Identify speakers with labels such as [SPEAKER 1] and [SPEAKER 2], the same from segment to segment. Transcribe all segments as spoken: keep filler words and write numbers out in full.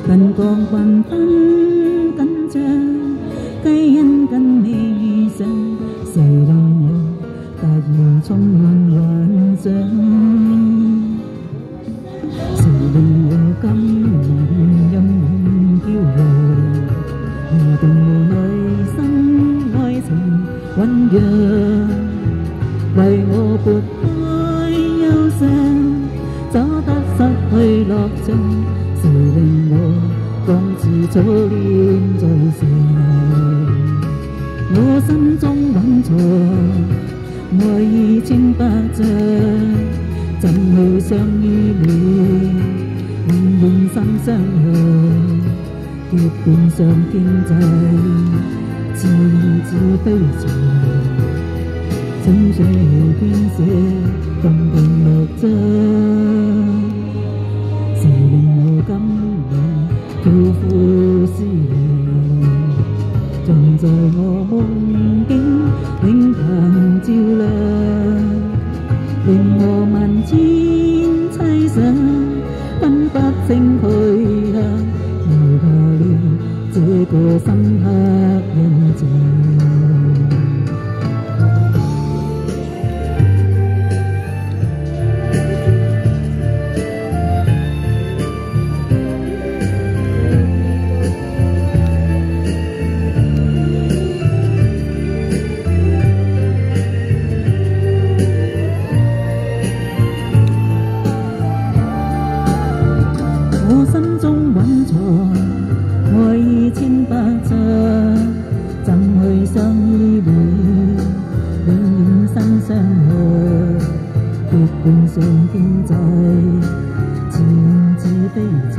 [SPEAKER 1] 近光熜紛緊張，皆因跟你遇上，誰令我突然充滿幻想？誰令我今晚陰雨飄揚？如動無內心愛情醞釀，為我撥開憂傷，找得失去樂章。誰令我放肆早戀在上？我心中蘊藏愛意千百丈，怎去相依戀？永遠心相向，結伴上天際，自自飛翔，請寫編寫動人樂章。誰令我今晚漂浮思量，像在我夢境永恆照亮，令我萬千凄想，分不清去向，留下了這個深刻印象。我心中蘊藏愛意千百丈，怎去相依戀？永遠心相向，結伴上天際，自自飛翔，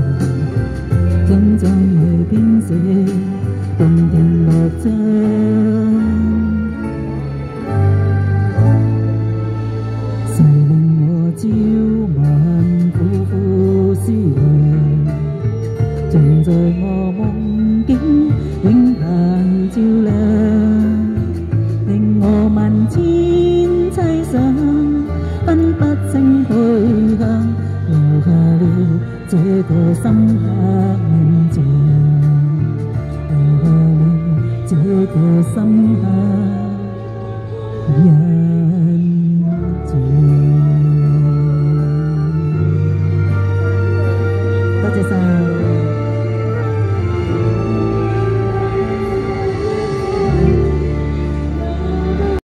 [SPEAKER 1] 怎將去編寫動人樂章？誰令我朝晚苦苦思量，像在我夢境永恆照亮，令我萬千凄想，分不清去向，留下了這個深刻印象，留下了這個深刻印象。